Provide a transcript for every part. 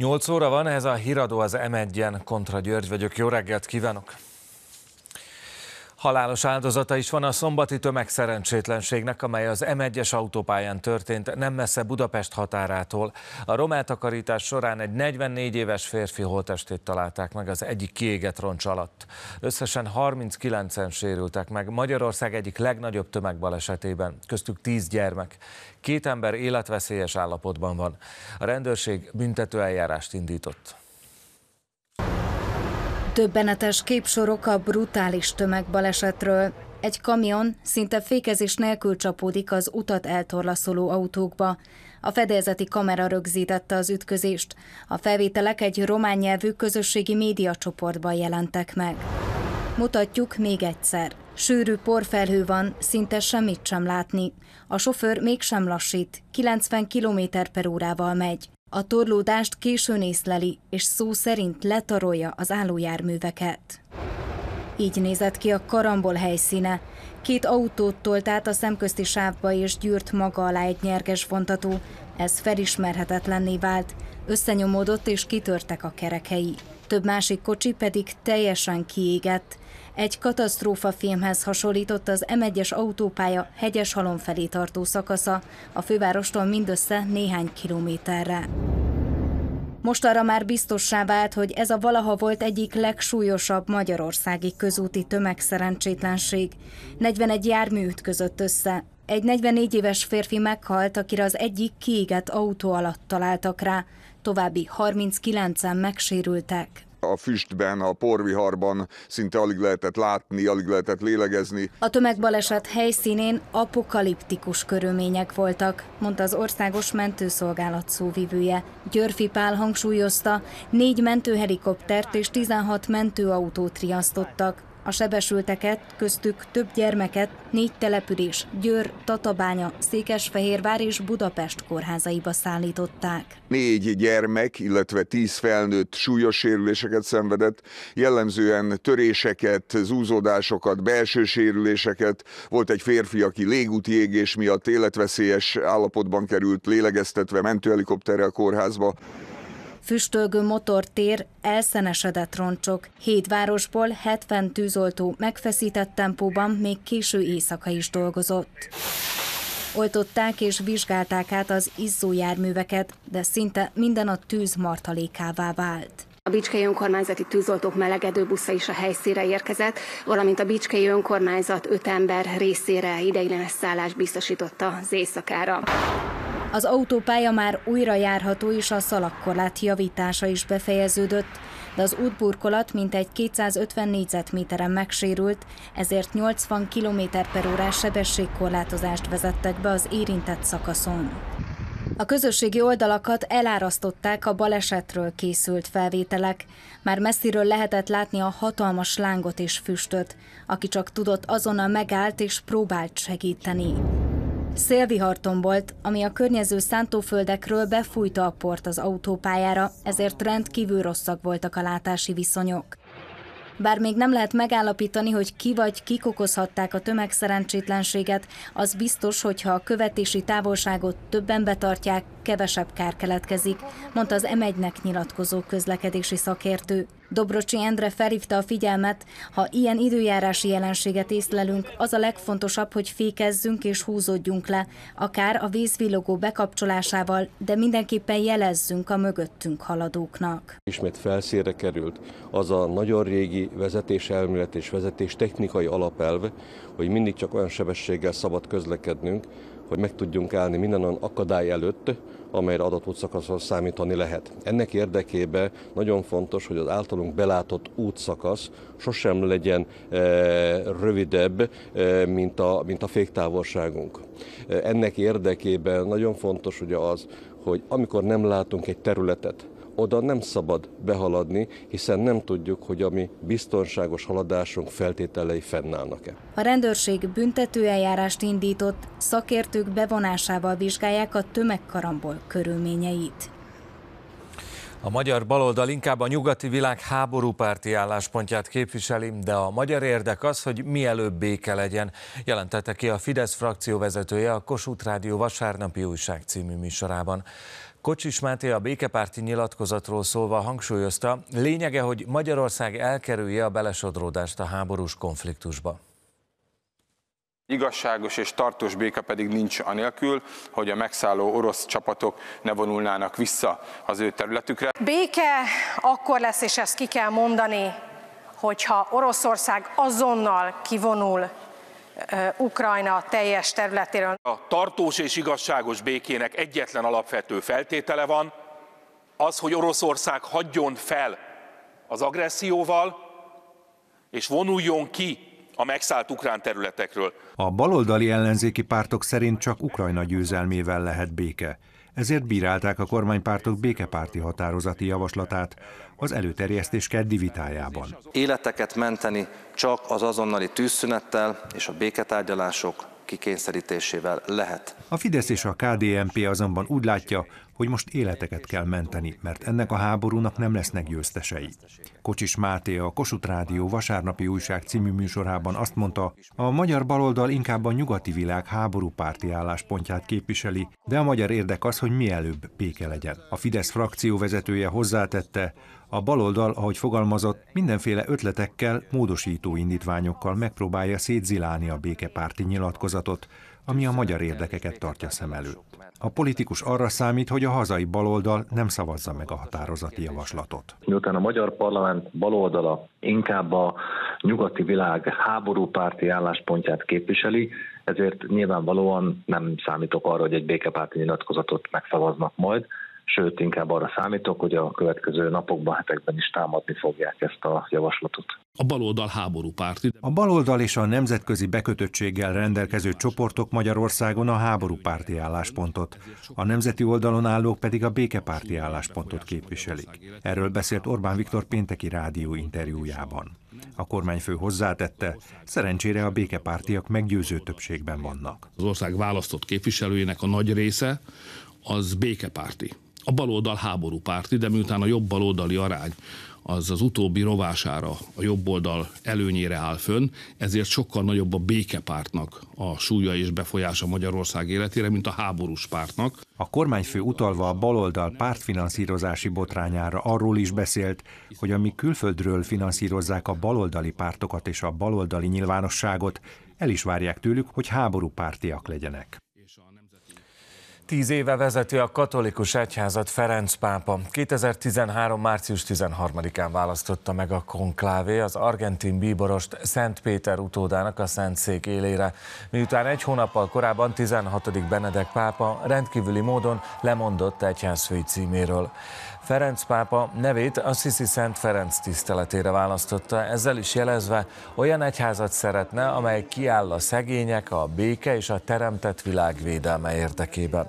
8 óra van, ez a híradó az M1-en, Kontra György vagyok, jó reggelt kívánok! Halálos áldozata is van a szombati tömegszerencsétlenségnek, amely az M1-es autópályán történt, nem messze Budapest határától. A rommeltakarítás során egy 44 éves férfi holttestét találták meg az egyik kiégett roncs alatt. Összesen 39-en sérültek meg Magyarország egyik legnagyobb tömegbalesetében, köztük 10 gyermek. 2 ember életveszélyes állapotban van. A rendőrség büntetőeljárást indított. Döbbenetes képsorok a brutális tömegbalesetről. Egy kamion szinte fékezés nélkül csapódik az utat eltorlaszoló autókba. A fedélzeti kamera rögzítette az ütközést. A felvételek egy román nyelvű közösségi médiacsoportban jelentek meg. Mutatjuk még egyszer. Sűrű porfelhő van, szinte semmit sem látni. A sofőr mégsem lassít, 90 km/h megy. A torlódást későn észleli, és szó szerint letarolja az állójárműveket. Így nézett ki a karambol helyszíne. 2 autót tolt át a szemközti sávba és gyűrt maga alá egy nyerges vontató. Ez felismerhetetlenné vált, összenyomódott és kitörtek a kerekei. Több másik kocsi pedig teljesen kiégett. Egy katasztrófafilmhez hasonlított az M1-es autópálya Hegyeshalom felé tartó szakasza, a fővárostól mindössze néhány kilométerre. Mostanra már biztossá vált, hogy ez a valaha volt egyik legsúlyosabb magyarországi közúti tömegszerencsétlenség. 41 jármű ütközött össze. Egy 44 éves férfi meghalt, akire az egyik kiégett autó alatt találtak rá. További 39-en megsérültek. A füstben, a porviharban szinte alig lehetett látni, alig lehetett lélegezni. A tömegbaleset helyszínén apokaliptikus körülmények voltak, mondta az Országos Mentőszolgálat szóvivője. Györfi Pál hangsúlyozta, 4 mentőhelikoptert és 16 mentőautót riasztottak. A sebesülteket, köztük több gyermeket 4 település, Győr, Tatabánya, Székesfehérvár és Budapest kórházaiba szállították. 4 gyermek, illetve 10 felnőtt súlyos sérüléseket szenvedett, jellemzően töréseket, zúzódásokat, belső sérüléseket. Volt egy férfi, aki légúti égés miatt életveszélyes állapotban került, lélegeztetve mentőhelikopterrel kórházba. Füstölgő motortér, elszenesedett roncsok. 7 városból 70 tűzoltó megfeszített tempóban még késő éjszaka is dolgozott. Oltották és vizsgálták át az izzó járműveket, de szinte minden a tűz martalékává vált. A Bicskei Önkormányzati Tűzoltók melegedőbusza is a helyszínre érkezett, valamint a Bicskei Önkormányzat 5 ember részére ideiglenes szállást biztosította az éjszakára. Az autópálya már újra járható és a szalagkorlát javítása is befejeződött, de az útburkolat mintegy 250 négyzetméteren megsérült, ezért 80 km/h sebességkorlátozást vezettek be az érintett szakaszon. A közösségi oldalakat elárasztották a balesetről készült felvételek. Már messziről lehetett látni a hatalmas lángot és füstöt. Aki csak tudott, azonnal megállt és próbált segíteni. Szélvihar tombolt, ami a környező szántóföldekről befújta a port az autópályára, ezért rendkívül rosszak voltak a látási viszonyok. Bár még nem lehet megállapítani, hogy ki vagy kik okozhatták a tömegszerencsétlenséget, az biztos, hogyha a követési távolságot többen betartják, kevesebb kár keletkezik, mondta az M1-nek nyilatkozó közlekedési szakértő. Dobrocsi Endre felhívta a figyelmet, ha ilyen időjárási jelenséget észlelünk, az a legfontosabb, hogy fékezzünk és húzódjunk le, akár a vízvillogó bekapcsolásával, de mindenképpen jelezzünk a mögöttünk haladóknak. Ismét felszínre került az a nagyon régi vezetéselmélet és vezetéstechnikai alapelv, hogy mindig csak olyan sebességgel szabad közlekednünk, hogy meg tudjunk állni minden olyan akadály előtt, amelyre adott útszakaszon számítani lehet. Ennek érdekében nagyon fontos, hogy az általunk belátott útszakasz sosem legyen rövidebb, mint a féktávolságunk. Ennek érdekében nagyon fontos ugye az, hogy amikor nem látunk egy területet, oda nem szabad behaladni, hiszen nem tudjuk, hogy a mi biztonságos haladásunk feltételei fennállnak-e. A rendőrség büntetőeljárást indított, szakértők bevonásával vizsgálják a tömegkarambol körülményeit. A magyar baloldal inkább a nyugati világ háborúpárti álláspontját képviseli, de a magyar érdek az, hogy mielőbb béke legyen, jelentette ki a Fidesz frakcióvezetője a Kossuth Rádió vasárnapi újság című műsorában. Kocsis Máté a békepárti nyilatkozatról szólva hangsúlyozta, lényege, hogy Magyarország elkerülje a belesodródást a háborús konfliktusba. Igazságos és tartós béke pedig nincs anélkül, hogy a megszálló orosz csapatok ne vonulnának vissza az ő területükre. Béke akkor lesz, és ezt ki kell mondani, hogyha Oroszország azonnal kivonul Ukrajna teljes területéről. A tartós és igazságos békének egyetlen alapvető feltétele van, az, hogy Oroszország hagyjon fel az agresszióval, és vonuljon ki a megszállt ukrán területekről. A baloldali ellenzéki pártok szerint csak Ukrajna győzelmével lehet béke. Ezért bírálták a kormánypártok békepárti határozati javaslatát az előterjesztés keddi vitájában. Életeket menteni csak az azonnali tűzszünettel és a béketárgyalások kikényszerítésével lehet. A Fidesz és a KDNP azonban úgy látja, hogy most életeket kell menteni, mert ennek a háborúnak nem lesznek győztesei. Kocsis Máté a Kossuth Rádió vasárnapi újság című műsorában azt mondta, a magyar baloldal inkább a nyugati világ háborúpárti álláspontját képviseli, de a magyar érdek az, hogy mielőbb béke legyen. A Fidesz frakcióvezetője hozzátette, a baloldal, ahogy fogalmazott, mindenféle ötletekkel, módosító indítványokkal megpróbálja szétzilálni a békepárti nyilatkozatot, ami a magyar érdekeket tartja szem előtt. A politikus arra számít, hogy a hazai baloldal nem szavazza meg a határozati javaslatot. Miután a magyar parlament baloldala inkább a nyugati világ háborúpárti álláspontját képviseli, ezért nyilvánvalóan nem számítok arra, hogy egy békepárti nyilatkozatot megszavaznak majd, sőt, inkább arra számítok, hogy a következő napokban, hetekben is támadni fogják ezt a javaslatot. A baloldal háborúpárti. A baloldal és a nemzetközi bekötöttséggel rendelkező csoportok Magyarországon a háborúpárti álláspontot, a nemzeti oldalon állók pedig a békepárti álláspontot képviselik. Erről beszélt Orbán Viktor pénteki rádió interjújában. A kormányfő hozzátette, szerencsére a békepártiak meggyőző többségben vannak. Az ország választott képviselőinek a nagy része az békepárti. A baloldal háborúpárti, de miután a jobb baloldali arány az utóbbi rovására, a jobb oldal előnyére áll fönn, ezért sokkal nagyobb a békepártnak a súlya és befolyása Magyarország életére, mint a háborús pártnak. A kormányfő utalva a baloldal pártfinanszírozási botrányára arról is beszélt, hogy amíg külföldről finanszírozzák a baloldali pártokat és a baloldali nyilvánosságot, el is várják tőlük, hogy háborúpártiak legyenek. 10 éve vezeti a katolikus egyházat Ferenc pápa. 2013. március 13-án választotta meg a konklávé az argentin bíborost Szent Péter utódának a Szentszék élére, miután egy hónappal korábban 16. Benedek pápa rendkívüli módon lemondott egyházfői címéről. Ferenc pápa nevét Assisi Szent Ferenc tiszteletére választotta, ezzel is jelezve, olyan egyházat szeretne, amely kiáll a szegények, a béke és a teremtett világ védelme érdekében.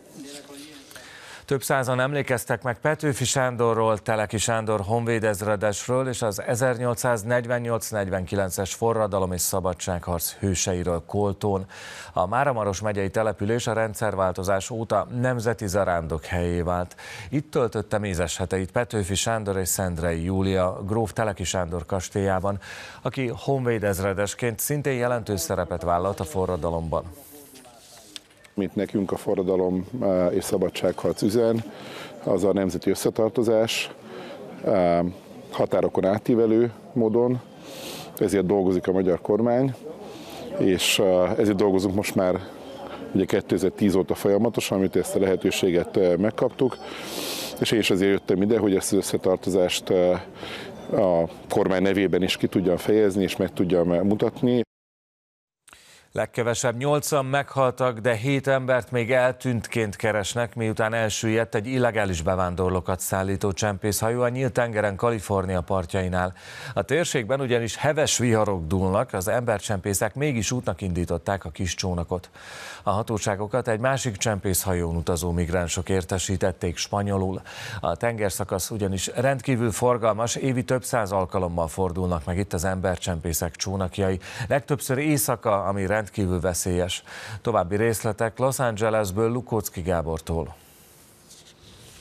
Több százan emlékeztek meg Petőfi Sándorról, Teleki Sándor honvédezredesről és az 1848-49-es forradalom és szabadságharc hőseiről Koltón. A Máramaros megyei település a rendszerváltozás óta nemzeti zarándok helyé vált. Itt töltötte mézes heteit Petőfi Sándor és Szendrei Júlia gróf Teleki Sándor kastélyában, aki honvédezredesként szintén jelentős szerepet vállalt a forradalomban. Mint nekünk a forradalom és szabadságharc üzen, az a nemzeti összetartozás, határokon átívelő módon, ezért dolgozik a magyar kormány, és ezért dolgozunk most már ugye 2010 óta folyamatosan, amit ezt a lehetőséget megkaptuk, és én is azért jöttem ide, hogy ezt az összetartozást a kormány nevében is ki tudjam fejezni, és meg tudjam mutatni. Legkevesebb 8-an meghaltak, de 7 embert még eltűntként keresnek, miután elsüllyedt egy illegális bevándorlókat szállító csempészhajó a nyílt tengeren Kalifornia partjainál. A térségben ugyanis heves viharok dúlnak, az embercsempészek mégis útnak indították a kis csónakot. A hatóságokat egy másik csempészhajón utazó migránsok értesítették spanyolul. A tengerszakasz ugyanis rendkívül forgalmas, évi több száz alkalommal fordulnak meg itt az embercsempészek csónakjai, legtöbbször éjszaka, ami rendkívül veszélyes. További részletek Los Angelesből Lukóczki Gábortól.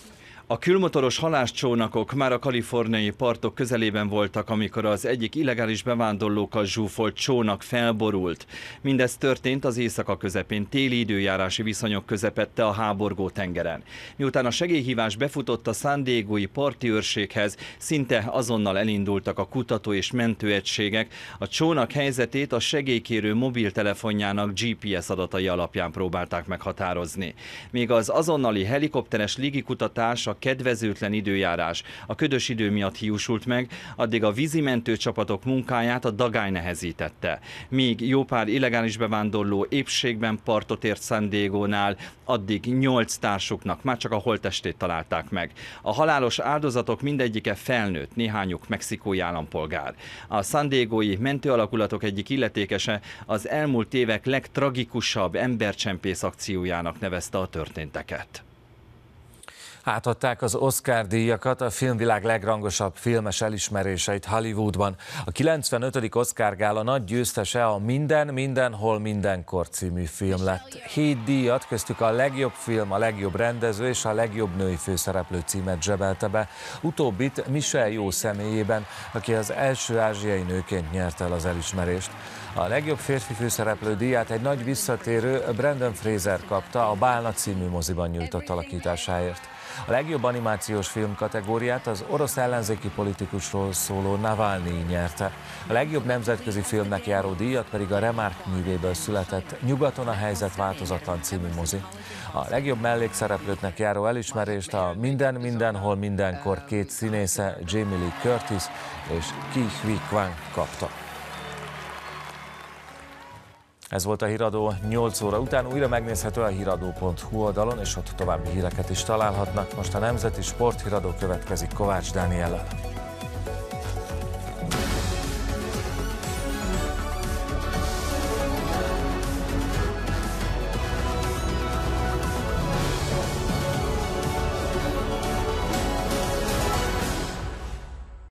A külmotoros halászcsónakok már a kaliforniai partok közelében voltak, amikor az egyik illegális bevándorlókat zsúfolt csónak felborult. Mindez történt az éjszaka közepén, téli időjárási viszonyok közepette a háborgó tengeren. Miután a segélyhívás befutott a San Diegói parti őrséghez, szinte azonnal elindultak a kutató és mentőegységek. A csónak helyzetét a segélykérő mobiltelefonjának GPS adatai alapján próbálták meghatározni. Még az azonnali helikopteres légikutatás, a kedvezőtlen időjárás, a ködös idő miatt hiúsult meg, addig a vízimentő csapatok munkáját a dagály nehezítette. Míg jó pár illegális bevándorló épségben partot ért San Diegónál, addig 8 társuknak már csak a holttestét találták meg. A halálos áldozatok mindegyike felnőtt, néhányuk mexikói állampolgár. A San Diegói mentőalakulatok egyik illetékese az elmúlt évek legtragikusabb embercsempész akciójának nevezte a történteket. Átadták az Oscar-díjakat, a filmvilág legrangosabb filmes elismeréseit Hollywoodban. A 95. Oscar-gála nagy győztese a Minden, mindenhol, mindenkor című film lett. 7 díjat, köztük a legjobb film, a legjobb rendező és a legjobb női főszereplő címet zsebelte be. Utóbbit Michelle Yeoh személyében, aki az első ázsiai nőként nyerte el az elismerést. A legjobb férfi főszereplő díját egy nagy visszatérő Brendan Fraser kapta a Bálna című moziban nyújtott alakításáért. A legjobb animációs film kategóriát az orosz ellenzéki politikusról szóló Navalnyi nyerte. A legjobb nemzetközi filmnek járó díjat pedig a Remarque művéből született Nyugaton a helyzet változatlan című mozi. A legjobb mellékszereplőknek járó elismerést a Minden, mindenhol, mindenkor 2 színésze, Jamie Lee Curtis és Ke Huy Quan kapta. Ez volt a Híradó 8 óra után, újra megnézhető a hiradó.hu oldalon, és ott további híreket is találhatnak. Most a Nemzeti Sporthíradó következik Kovács Dániellel.